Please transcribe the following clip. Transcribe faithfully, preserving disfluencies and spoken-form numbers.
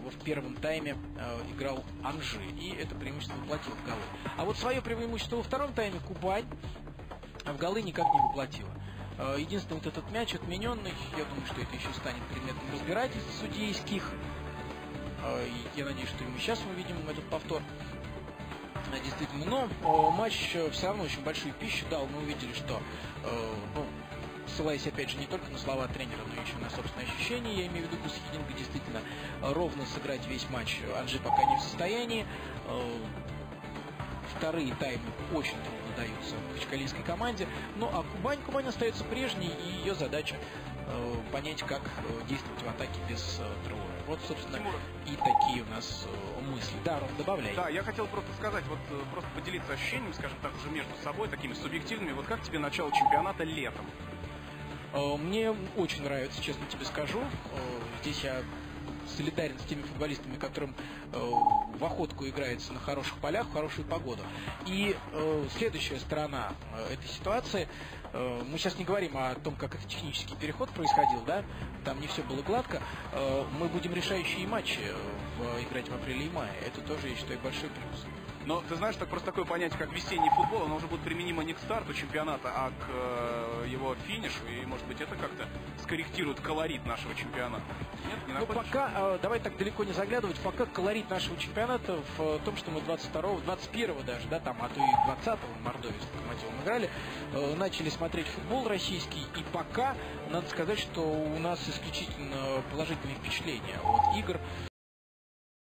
в первом тайме играл Анжи, и это преимущество воплотил в голы. А вот свое преимущество во втором тайме Кубань в голы никак не воплотила. Единственный вот этот мяч отмененный, я думаю, что это еще станет предметом разбирательств судейских. Я надеюсь, что и мы сейчас увидим этот повтор. Действительно, но матч все равно очень большую пищу дал. Мы увидели, что, ну, ссылаясь опять же не только на слова тренера, но еще на собственные ощущения, я имею в виду Гусхидинга, действительно ровно сыграть весь матч Анжи пока не в состоянии. Вторые таймы очень трудно даются качкалийской команде. Ну а Кубань, Кубань остается прежней, и ее задача э, понять, как э, действовать в атаке без э, Трауре. Вот, собственно, Тимур, и такие у нас э, мысли. Да, Ром, добавляй. Да, я хотел просто сказать, вот просто поделиться ощущениями, скажем так, уже между собой, такими субъективными. Вот как тебе начало чемпионата летом? Э, мне очень нравится, честно тебе скажу. Э, здесь я солидарен с теми футболистами, которым э, в охотку играется на хороших полях, в хорошую погоду. И э, следующая сторона э, этой ситуации, э, мы сейчас не говорим о том, как это технический переход происходил, да, там не все было гладко, э, мы будем решающие матчи в, играть в апреле и мае, это тоже, я считаю, большой плюс. Но ты знаешь, так просто такое понятие, как весенний футбол, оно уже будет применимо не к старту чемпионата, а к э, его финишу, и, может быть, это как-то скорректирует колорит нашего чемпионата. Нет, не ну, пока, э, давай так далеко не заглядывать, пока колорит нашего чемпионата в э, том, что мы двадцать второго, двадцать первого даже, да, там, а то и двадцатого в Мордовии с Локомотивом играли, э, начали смотреть футбол российский, и пока, надо сказать, что у нас исключительно положительные впечатления от игр.